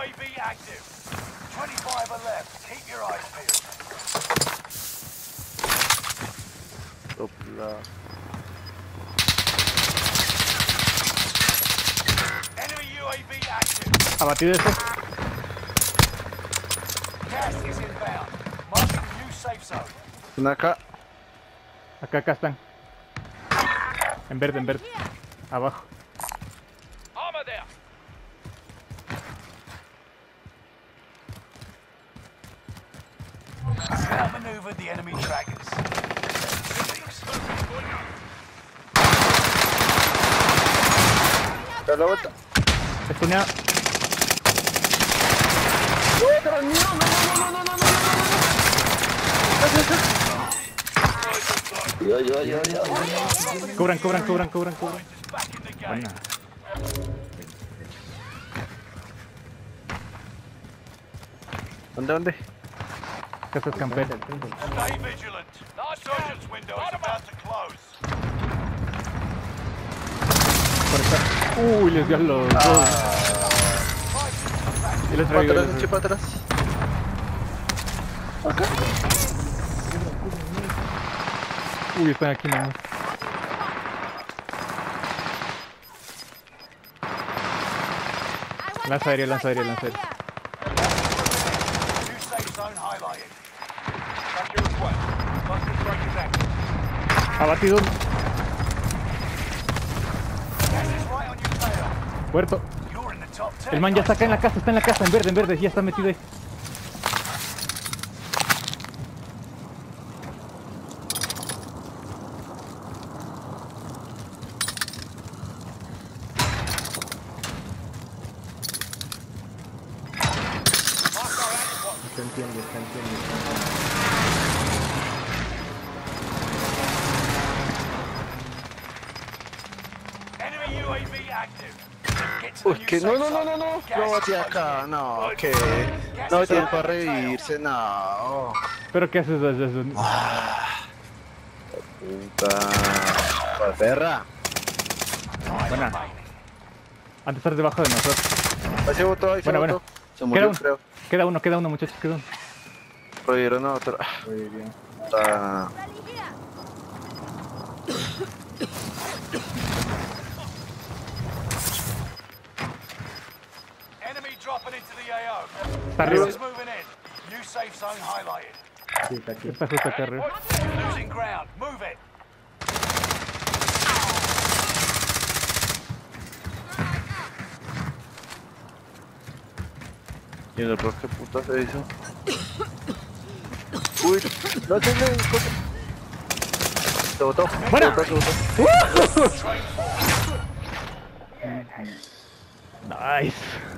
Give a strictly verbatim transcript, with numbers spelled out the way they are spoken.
A V active. twenty-five are left. Keep your eyes peeled. Sopla. Enemy U A V active. Abatido ese. Gas is inbound. Marking new safe zone. Una acá. Acá, acá están. En verde, en verde. Abajo. Armor there. Outmaneuvered the enemy trackers. Da la vuelta. Estuneado. ¡Dios mío! ¡No, no, no, no, no, no, no! Yo, yo, yo, yo. Cubran, cubran, cubran, cubran, cubran. Buena. ¿Dónde, dónde? Casas camperas. Stay vigilant. Last surgeon's window is about to close. Por acá. Uy, les dio a los dos. Y les Para revivió, atrás, les eche para atrás. Acá. Uy, están aquí nomás. Lanza aérea, lanza aérea, lanza aérea. New safe zone highlighted. Track your request. Cluster strike is active. Abatido. Gas is right on your tail. Muerto. You're in the top ten. El man ya está acá en la casa, está en la casa, en verde, en verde. Ya está metido ahí. Se entiende, se entiende. Enemy U A V active. Get to the Uy, new que no, safe no, no, zone. no, no. Gas No, is de closing acá, in. no, que. No tiene para reírse, no. ¿Pero qué haces desde eso? Puta. Pa' perra. Buena. Antes de estar debajo de nosotros. Ahí se botó, ahí se Bueno, botó. bueno. Se murió, Queda uno, creo. queda uno, queda uno, muchachos, queda uno. Prohibieron a otro. Muy bien. Puta. Enemy dropping into the A O. Está arriba. Gas is moving in. New safe zone highlighted. Sí, está aquí. Está justo acá arriba. You're losing ground. Move it. ¿Y el rock qué puta se hizo? Uy, no tiene cosa. Se botó. Buena. Se botó, se botó. Nice.